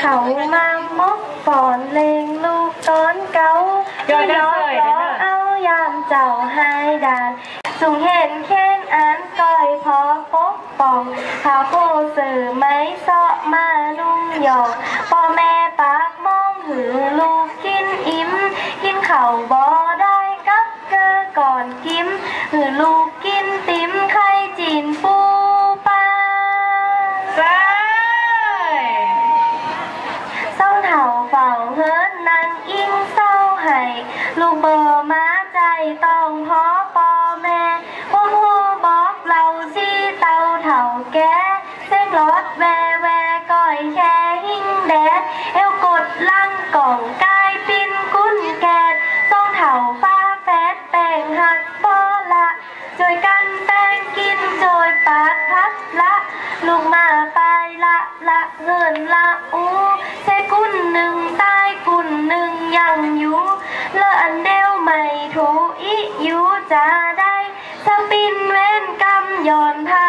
เขามามกปอนเลงลูกต้นเกาย้อนล้อเอายามเจ้าหายดานสูงเห็นแค้นอันก้อยพอปกป้องข้าโคสื่อไม่เสาะมาลุ่มหยอกพ่อแม่ปากมองหือลูกกินอิ่มกินเข่าบ่ได้กับเกอก่อนกิมหือลูกกินติ๋มไข่จีนปูปลาเศร้าเถ่าเฝ้าเฮิร์นนางอิงเศร้าให้ลูกเบอร์มาใจต้องพอปอแม่พ่อพ่อบอกเราสิเต่าเถ่าแก่เส้นรถแวก้อยแค่หิ้งแดดเอวกดลังกล่องกายปินกุ้นแกดส่องเถ่าฟ้าแฟดแป้งหักบอละจอยกันแป้งกินจอยปากพัดละลูกมาไปละเงินละอู้ใช้กุนหนึ่งตายกุนหนึ่งยังอยู่เลอะอันเดียวไม่ถูอีอยู่จะได้สปินเว้นกำย้อนพา